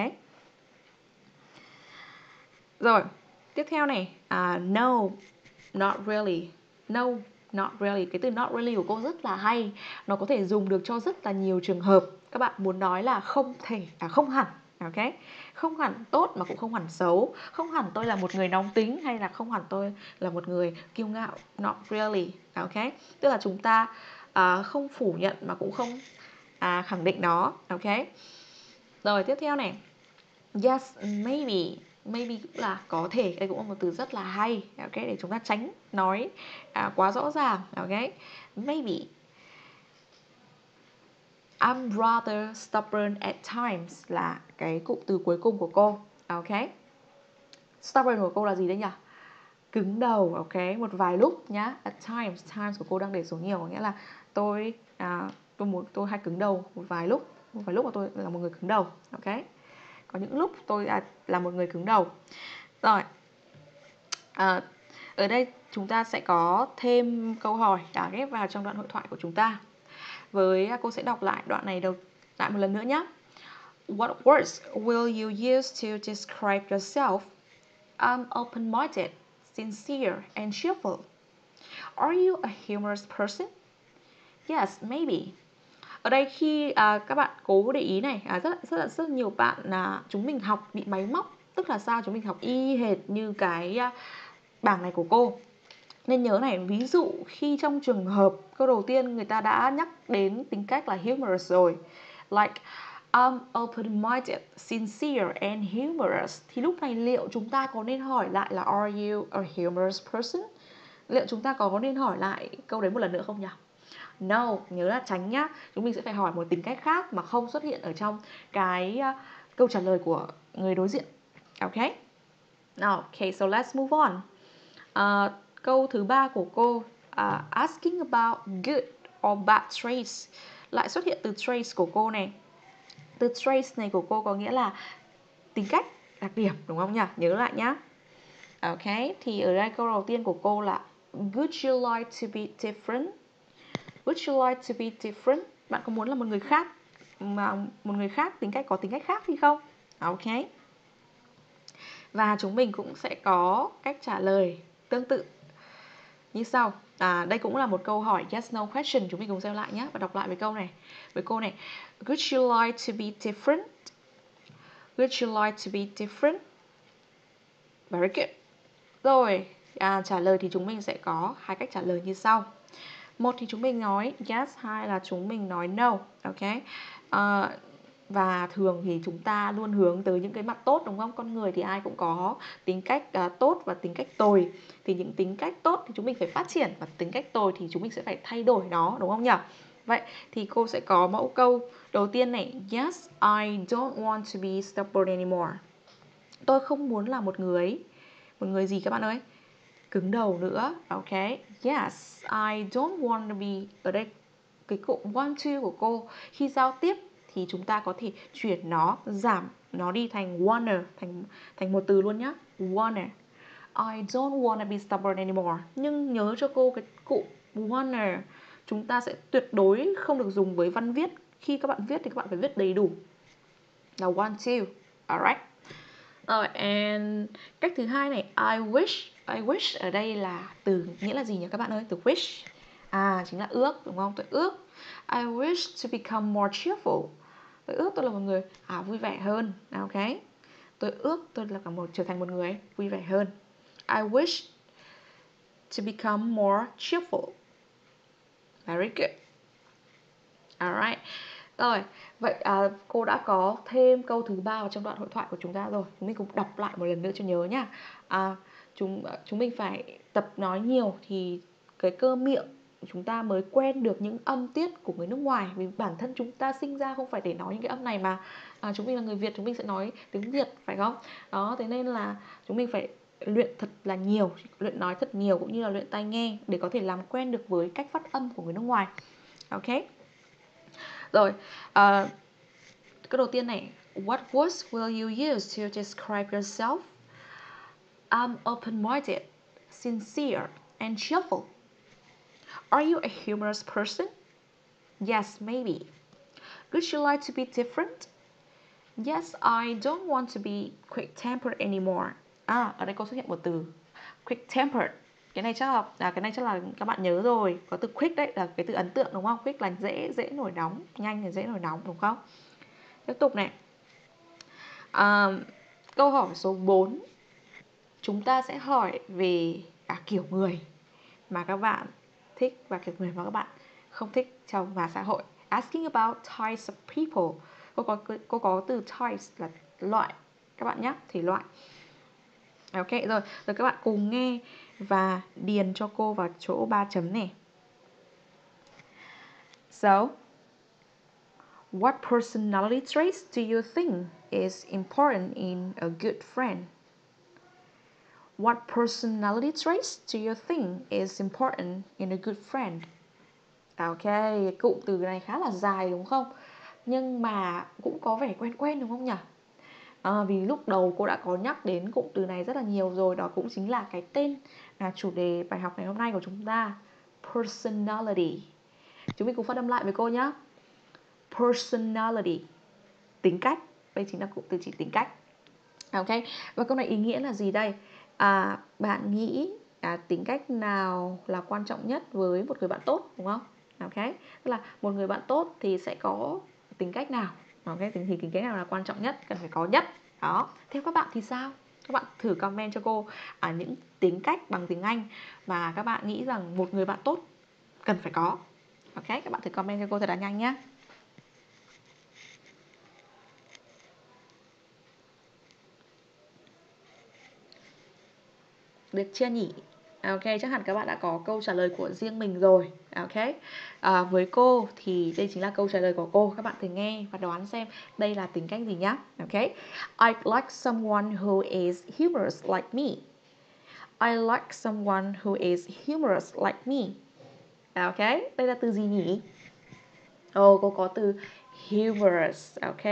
Rồi, tiếp theo này, no, not really. No, not really. Cái từ not really của cô rất là hay. Nó có thể dùng được cho rất là nhiều trường hợp. Các bạn muốn nói là không thể, không hẳn. Ok, không hẳn tốt mà cũng không hẳn xấu. Không hẳn tôi là một người nóng tính, hay là không hẳn tôi là một người kiêu ngạo. Not really. Ok, tức là chúng ta không phủ nhận mà cũng không khẳng định nó. Ok. Rồi tiếp theo này, yes, maybe. Maybe cũng là có thể. Đây cũng là một từ rất là hay. Ok, để chúng ta tránh nói quá rõ ràng. Ok, maybe. I'm rather stubborn at times là cái cụm từ cuối cùng của cô. Ok, stubborn của cô là gì đấy nhỉ? Cứng đầu. Ok, một vài lúc nhá. At times, times của cô đang để số nhiều, nghĩa là tôi hay cứng đầu một vài lúc mà tôi là một người cứng đầu. Ok, có những lúc tôi là một người cứng đầu. Rồi, ở đây chúng ta sẽ có thêm câu hỏi đã ghép vào trong đoạn hội thoại của chúng ta. Cô sẽ đọc lại đoạn này lại một lần nữa nhé. What words will you use to describe yourself? I'm open-minded, sincere, and cheerful. Are you a humorous person? Yes, maybe. Ở đây khi các bạn cố để ý này, rất nhiều bạn chúng mình học bị máy móc. Tức là sao? Chúng mình học y hệt như cái bảng này của cô. Nên nhớ này, ví dụ khi trong trường hợp câu đầu tiên người ta đã nhắc đến tính cách là humorous rồi, like I'm open-minded, sincere and humorous, thì lúc này liệu chúng ta có nên hỏi lại là are you a humorous person? Liệu chúng ta có nên hỏi lại câu đấy một lần nữa không nhỉ? No, nhớ là tránh nhá. Chúng mình sẽ phải hỏi một tính cách khác mà không xuất hiện ở trong cái câu trả lời của người đối diện. Ok. Now, okay, so let's move on. Câu thứ 3 của cô, asking about good or bad traits lại xuất hiện từ traits của cô này. Từ traits này của cô có nghĩa là tính cách, đặc điểm, đúng không nhỉ? Nhớ lại nhá. Ok, thì ở đây câu đầu tiên của cô là would you like to be different? Would you like to be different? Bạn có muốn là một người khác, mà một người khác có tính cách khác hay không? Ok. Và chúng mình cũng sẽ có cách trả lời tương tự như sau. Đây cũng là một câu hỏi yes no question, chúng mình cùng xem lại nhé và đọc lại với câu này. Với cô này, would you like to be different? Would you like to be different? Very good. Rồi, trả lời thì chúng mình sẽ có hai cách trả lời như sau. Một thì chúng mình nói yes, hai là chúng mình nói no. Ok. Và thường thì chúng ta luôn hướng tới những cái mặt tốt, đúng không? Con người thì ai cũng có tính cách tốt và tính cách tồi. Thì những tính cách tốt thì chúng mình phải phát triển, và tính cách tồi thì chúng mình sẽ phải thay đổi nó, đúng không nhỉ? Vậy thì cô sẽ có mẫu câu đầu tiên này. Yes, I don't want to be stubborn anymore. Tôi không muốn là một người gì các bạn ơi? Cứng đầu nữa. Ok. Yes, I don't want to be. Ở đây cái cụm want to của cô khi giao tiếp thì chúng ta có thể chuyển nó, giảm nó đi thành wanna, thành một từ luôn nhá. Wanna. I don't wanna be stubborn anymore. Nhưng nhớ cho cô cái cụm wanna chúng ta sẽ tuyệt đối không được dùng với văn viết. Khi các bạn viết thì các bạn phải viết đầy đủ là want to. Alright. And cách thứ hai này, I wish. I wish ở đây là từ nghĩa là gì nhỉ các bạn ơi? Từ wish chính là ước, đúng không? Tôi ước I wish to become more cheerful. Tôi ước tôi là một người vui vẻ hơn. Ok. Tôi ước tôi là trở thành một người vui vẻ hơn. I wish to become more cheerful. Very good. Alright. Rồi, vậy cô đã có thêm câu thứ 3 vào trong đoạn hội thoại của chúng ta rồi. Chúng mình cùng đọc lại một lần nữa cho nhớ nhá. Chúng mình phải tập nói nhiều thì cái cơ miệng chúng ta mới quen được những âm tiết của người nước ngoài. Vì bản thân chúng ta sinh ra không phải để nói những cái âm này mà. Chúng mình là người Việt, chúng mình sẽ nói tiếng Việt, phải không? Đó, thế nên là chúng mình phải luyện thật là nhiều, luyện nói thật nhiều cũng như là luyện tai nghe để có thể làm quen được với cách phát âm của người nước ngoài. Ok. Rồi, câu đầu tiên này. What words will you use to describe yourself? I'm open-minded, sincere, and cheerful. Are you a humorous person? Yes, maybe. Would you like to be different? Yes, I don't want to be quick-tempered anymore. Ở đây có xuất hiện một từ quick-tempered. Cái này chắc là các bạn nhớ rồi. Có từ quick đấy là cái từ ấn tượng, đúng không? Quick là dễ nổi nóng, nhanh là dễ nổi nóng, đúng không? Tiếp tục này. Câu hỏi số 4. Chúng ta sẽ hỏi về kiểu người mà các bạn thích và kiểu người mà các bạn không thích trong và xã hội. Asking about types of people. Cô có từ types là loại các bạn nhé, thể loại. Ok, rồi các bạn cùng nghe và điền cho cô vào chỗ 3 chấm này. So, what personality traits do you think is important in a good friend? What personality traits do you think is important in a good friend? Ok, cụm từ này khá là dài đúng không? Nhưng mà cũng có vẻ quen đúng không nhỉ? Vì lúc đầu cô đã có nhắc đến cụm từ này rất là nhiều rồi. Đó cũng chính là cái tên chủ đề bài học ngày hôm nay của chúng ta. Personality. Chúng mình cùng phát âm lại với cô nhé. Personality. Tính cách. Đây chính là cụm từ chỉ tính cách. Ok, và câu này ý nghĩa là gì đây? Bạn nghĩ tính cách nào là quan trọng nhất với một người bạn tốt, đúng không? Ok, tức là một người bạn tốt thì sẽ có tính cách nào? Ok, thì tính cách nào là quan trọng nhất, cần phải có nhất? Đó, theo các bạn thì sao? Các bạn thử comment cho cô những tính cách bằng tiếng Anh mà các bạn nghĩ rằng một người bạn tốt cần phải có. Ok, các bạn thử comment cho cô thật là nhanh nhé. Được chưa nhỉ? Ok, chắc hẳn các bạn đã có câu trả lời của riêng mình rồi. Ok, với cô thì đây chính là câu trả lời của cô. Các bạn thử nghe và đoán xem đây là tính cách gì nhá. Ok, I like someone who is humorous like me. I like someone who is humorous like me. Ok, đây là từ gì nhỉ? Cô có từ humorous, ok.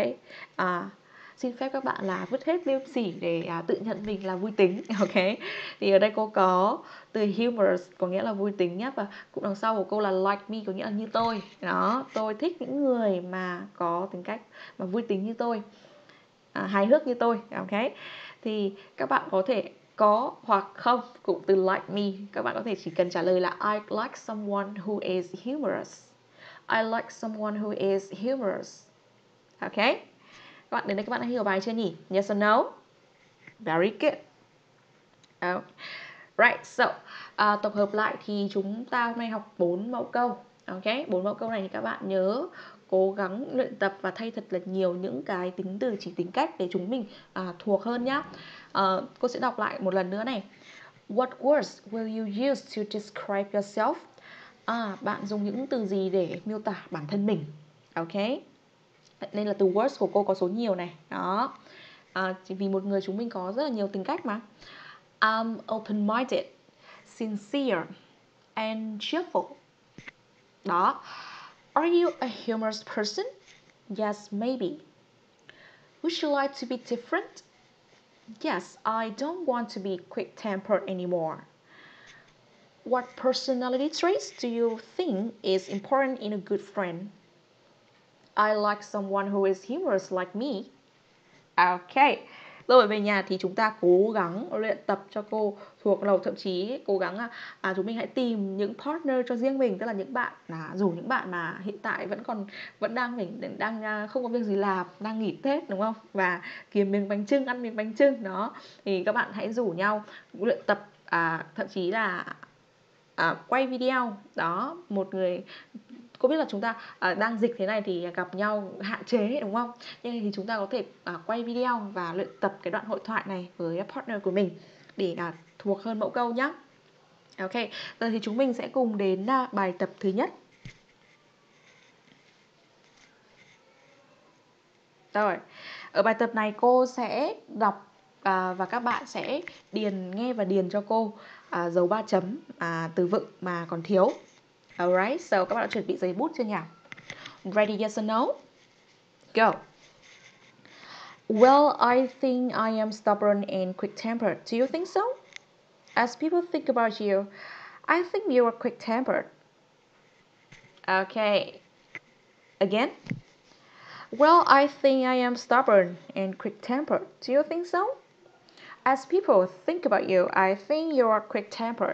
Xin phép các bạn là vứt hết liêm sỉ để tự nhận mình là vui tính, ok. Thì ở đây cô có từ humorous có nghĩa là vui tính nhé, và cụm đằng sau của cô là like me có nghĩa là như tôi. Đó, tôi thích những người mà có tính cách mà vui tính như tôi, hài hước như tôi, ok. Thì các bạn có thể có hoặc không cụm từ like me, các bạn có thể chỉ cần trả lời là I like someone who is humorous. I like someone who is humorous. Ok. Các bạn đến đây các bạn đã hiểu bài chưa nhỉ? Yes or no? Very good. Oh. Right, so tập hợp lại thì chúng ta hôm nay học 4 mẫu câu. Ok, 4 mẫu câu này thì các bạn nhớ cố gắng luyện tập và thay thật là nhiều những cái tính từ chỉ tính cách để chúng mình thuộc hơn nhá. Cô sẽ đọc lại một lần nữa này. What words will you use to describe yourself? Bạn dùng những từ gì để miêu tả bản thân mình? Ok. Nên là từ words của cô có số nhiều này. Đó. Chỉ vì một người chúng mình có rất là nhiều tính cách mà. I'm open-minded, sincere, and cheerful. Đó. Are you a humorous person? Yes, maybe. Would you like to be different? Yes, I don't want to be quick-tempered anymore. What personality traits do you think is important in a good friend? I like someone who is humorous like me. Ok. Rồi về nhà thì chúng ta cố gắng luyện tập cho cô thuộc đầu, thậm chí cố gắng chúng mình hãy tìm những partner cho riêng mình, tức là những bạn rủ những bạn mà hiện tại vẫn đang không có việc gì làm, đang nghỉ Tết đúng không? Và kiếm miếng bánh chưng, ăn miếng bánh chưng đó, thì các bạn hãy rủ nhau luyện tập, thậm chí là quay video đó. Một người, cô biết là chúng ta đang dịch thế này thì gặp nhau hạn chế đúng không, nhưng thì chúng ta có thể quay video và luyện tập cái đoạn hội thoại này với partner của mình để thuộc hơn mẫu câu nhé. Ok, giờ thì chúng mình sẽ cùng đến bài tập thứ nhất. Rồi, ở bài tập này cô sẽ đọc và các bạn sẽ nghe và điền cho cô dấu 3 chấm từ vựng mà còn thiếu. Alright, so các bạn đã chuẩn bị giấy bút chưa nhỉ? Ready, yes or no? Go. Well, I think I am stubborn and quick-tempered. Do you think so? As people think about you, I think you are quick-tempered. Okay. Again. Well, I think I am stubborn and quick-tempered. Do you think so? As people think about you, I think you are quick-tempered.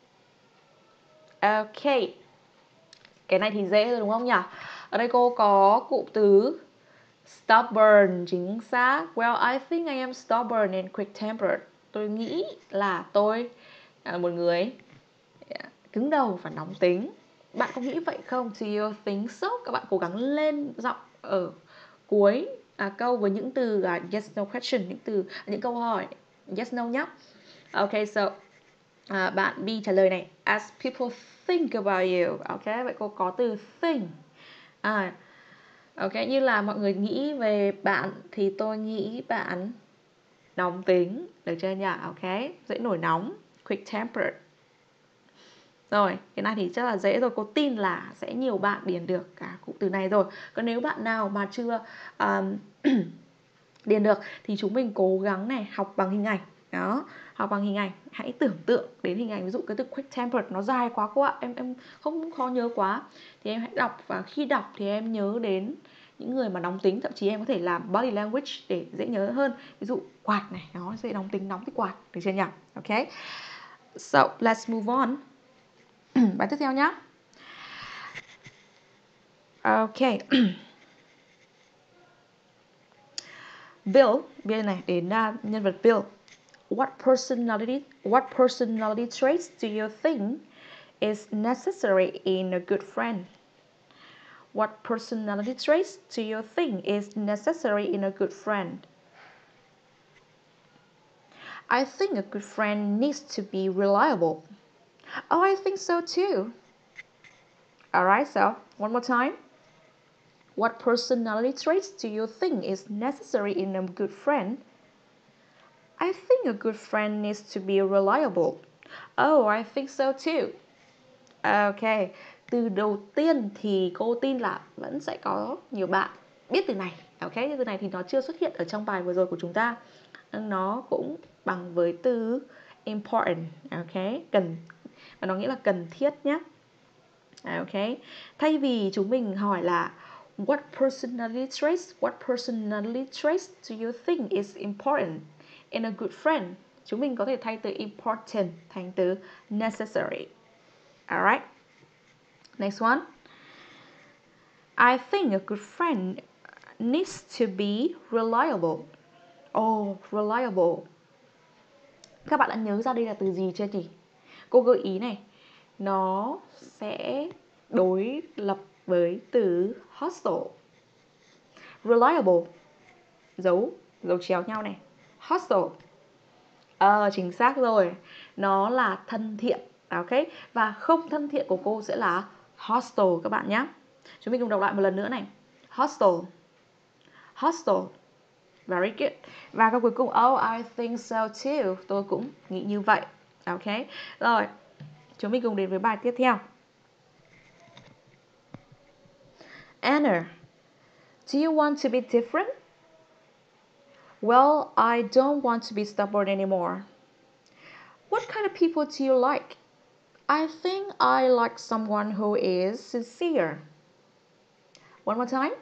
Okay. Cái này thì dễ rồi đúng không nhỉ? Ở đây cô có cụm từ stubborn, chính xác. Well, I think I am stubborn and quick-tempered. Tôi nghĩ là tôi là một người cứng đầu và nóng tính. Bạn có nghĩ vậy không? Do you think so? Các bạn cố gắng lên giọng ở cuối câu với những từ yes no question, những câu hỏi yes no nhé. Ok, so bạn B trả lời này. As people think about you. Ok, vậy cô có từ think. Ok, như là mọi người nghĩ về bạn thì tôi nghĩ bạn nóng tính, được chưa nhỉ? Ok, dễ nổi nóng, quick-tempered. Rồi, cái này thì chắc là dễ rồi, cô tin là sẽ nhiều bạn điền được cả cụm từ này rồi. Còn nếu bạn nào mà chưa điền được thì chúng mình cố gắng này, học bằng hình ảnh. Đó, học bằng hình ảnh, hãy tưởng tượng đến hình ảnh. Ví dụ cái từ quick-tempered nó dài quá cô ạ, em không khó nhớ quá, thì em hãy đọc, và khi đọc thì em nhớ đến những người mà nóng tính. Thậm chí em có thể làm body language để dễ nhớ hơn. Ví dụ quạt này, nó dễ nóng tính, nóng thì quạt, được chưa nhỉ? Ok, so let's move on. Bài tiếp theo nhé. Ok. Bill, bên này đến nhân vật Bill. What personality traits do you think is necessary in a good friend? What personality traits do you think is necessary in a good friend? I think a good friend needs to be reliable. Oh, I think so too. Alright, so one more time. What personality traits do you think is necessary in a good friend? I think a good friend needs to be reliable. Oh, I think so too. Ok, từ đầu tiên thì cô tin là vẫn sẽ có nhiều bạn biết từ này. Ok, từ này thì nó chưa xuất hiện ở trong bài vừa rồi của chúng ta. Nó cũng bằng với từ important. Ok, cần, và nó nghĩa là cần thiết nhé. Ok, thay vì chúng mình hỏi là what personality traits do you think is important in a good friend, chúng mình có thể thay từ important thành từ necessary. Alright, next one. I think a good friend needs to be reliable. Oh, reliable. Các bạn đã nhớ ra đây là từ gì chưa nhỉ? Cô gợi ý này, nó sẽ đối lập với từ hostile. Reliable, dấu chéo nhau này. Hostile, chính xác rồi, nó là thân thiện. Ok, và không thân thiện của cô sẽ là hostile các bạn nhé. Chúng mình cùng đọc lại một lần nữa này. Hostile, hostile. Very good. Và câu cuối cùng, oh, I think so too. Tôi cũng nghĩ như vậy. Ok, rồi, chúng mình cùng đến với bài tiếp theo. Anna, do you want to be different? Well, I don't want to be stubborn anymore. What kind of people do you like? I think I like someone who is sincere. One more time.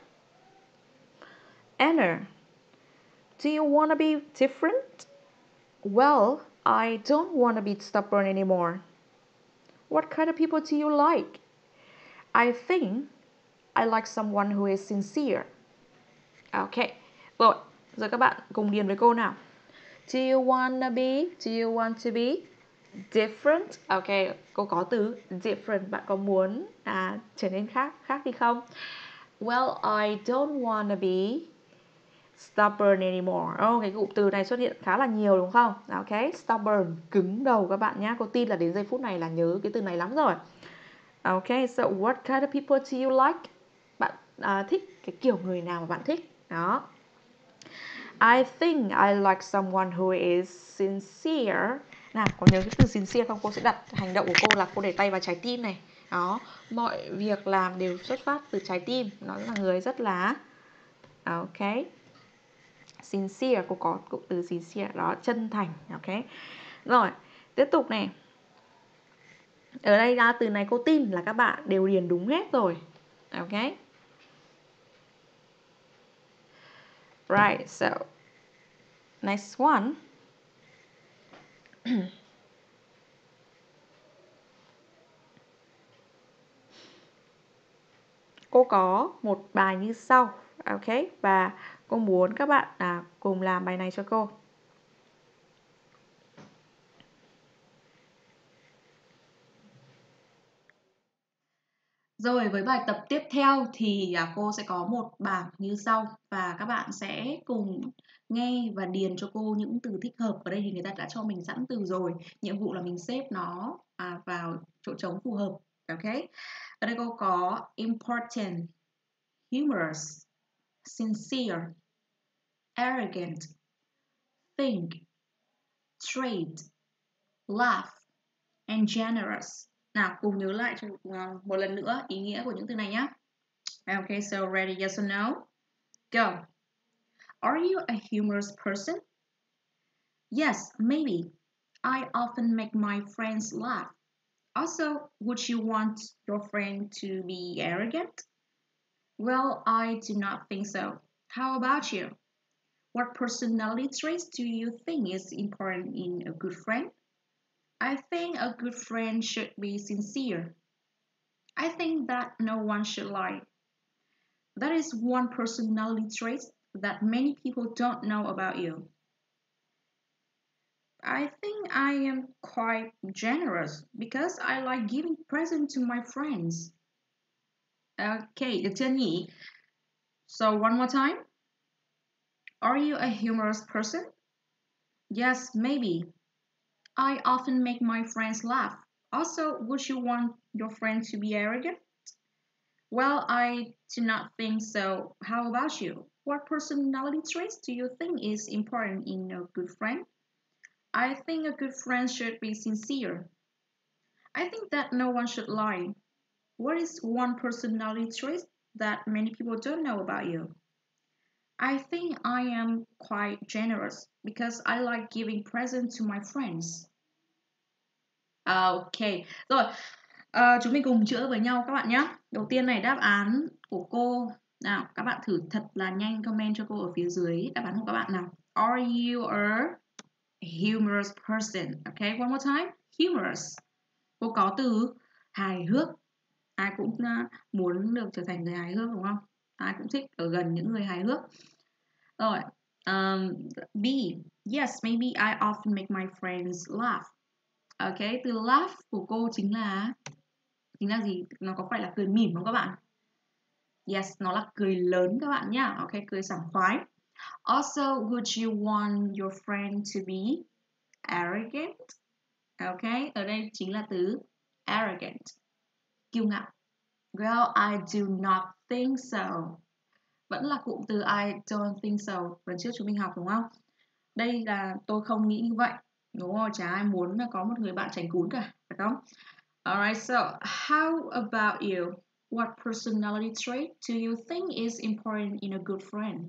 Anna, do you want to be different? Well, I don't want to be stubborn anymore. What kind of people do you like? I think I like someone who is sincere. Ok, rồi, giờ các bạn cùng điền với cô nào. Do you want to be different? Ok, cô có từ different, bạn có muốn trở nên khác đi không? Well, I don't want to be stubborn anymore. Cái cụm từ này xuất hiện khá là nhiều đúng không? Ok, stubborn, cứng đầu các bạn nhé. Cô tin là đến giây phút này là nhớ cái từ này lắm rồi. Ok, so what kind of people do you like? Bạn thích cái kiểu người nào mà bạn thích? Đó. I think I like someone who is sincere. Nào, có nhớ cái từ sincere không? Cô sẽ đặt hành động của cô là cô để tay vào trái tim này. Đó, mọi việc làm đều xuất phát từ trái tim. Nó là người rất là ok, sincere, cô có cụm từ sincere đó, chân thành. Ok, rồi tiếp tục này. Ở đây ra từ này cô tin là các bạn đều điền đúng hết rồi. Ok, right, so next one. Cô có một bài như sau. Ok, và cô muốn các bạn cùng làm bài này cho cô. Rồi, với bài tập tiếp theo thì cô sẽ có một bảng như sau và các bạn sẽ cùng nghe và điền cho cô những từ thích hợp. Ở đây thì người ta đã cho mình sẵn từ rồi. Nhiệm vụ là mình xếp nó vào chỗ trống phù hợp. Ok. Ở đây cô có important, humorous, sincere, arrogant, think, straight, laugh, and generous. Nào, cùng nhớ lại một lần nữa ý nghĩa của những từ này nhé. Okay, so ready, yes or no? Go. Are you a humorous person? Yes, maybe. I often make my friends laugh. Also, would you want your friend to be arrogant? Well, I do not think so. How about you? What personality traits do you think is important in a good friend? I think a good friend should be sincere. I think that no one should lie. That is one personality trait that many people don't know about you. I think I am quite generous because I like giving presents to my friends. Okay, được chưa nhỉ? So one more time. Are you a humorous person? Yes, maybe. I often make my friends laugh. Also, would you want your friend to be arrogant? Well, I do not think so. How about you? What personality traits do you think is important in a good friend? I think a good friend should be sincere. I think that no one should lie. What is one personality trait that many people don't know about you? I think I am quite generous because I like giving presents to my friends. Ok, rồi chúng mình cùng chữa với nhau các bạn nhé. Đầu tiên này đáp án của cô. Nào, các bạn thử thật là nhanh comment cho cô ở phía dưới đáp án của các bạn nào. Are you a humorous person? Okay, one more time. Humorous. Cô có từ hài hước. Ai cũng muốn được trở thành người hài hước đúng không? Ai cũng thích ở gần những người hài hước. Rồi, B. Yes, maybe I often make my friends laugh. Ok, từ laugh của cô chính là gì? Nó có phải là cười mỉm không các bạn? Yes, nó là cười lớn các bạn nhá. Ok, cười sảng khoái. Also, would you want your friend to be arrogant? Ok, ở đây chính là từ arrogant, kiêu ngạo. Well, I do not think so. Vẫn là cụm từ I don't think so. Lần trước chúng mình học đúng không? Đây là tôi không nghĩ như vậy. Đúng rồi, chả ai muốn là có một người bạn tránh cún cả, phải không? Alright, so how about you? What personality trait do you think is important in a good friend?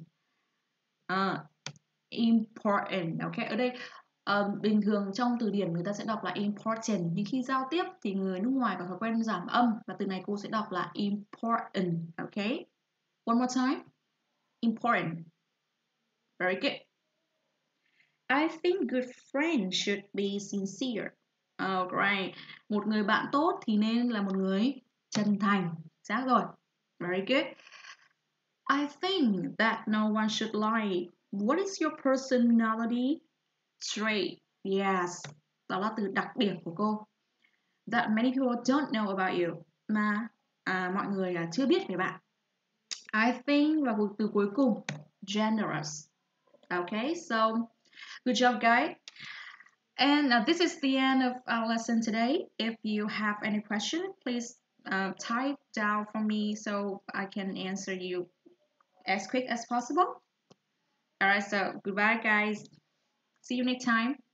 Important, ok. Ở đây bình thường trong từ điển người ta sẽ đọc là important, nhưng khi giao tiếp thì người nước ngoài có thói quen giảm âm và từ này cô sẽ đọc là important, ok. One more time. Important. Very good. I think good friends should be sincere. Alright. Một người bạn tốt thì nên là một người chân thành. Xác rồi. Very good. I think that no one should lie. What is your personality trait? Yes. Đó là từ đặc điểm của cô. That many people don't know about you. Mà mọi người chưa biết về bạn. I think và từ cuối cùng, generous. Okay, so good job, guys. And this is the end of our lesson today. If you have any question, please type down for me so I can answer you as quick as possible. All right, so goodbye, guys. See you next time.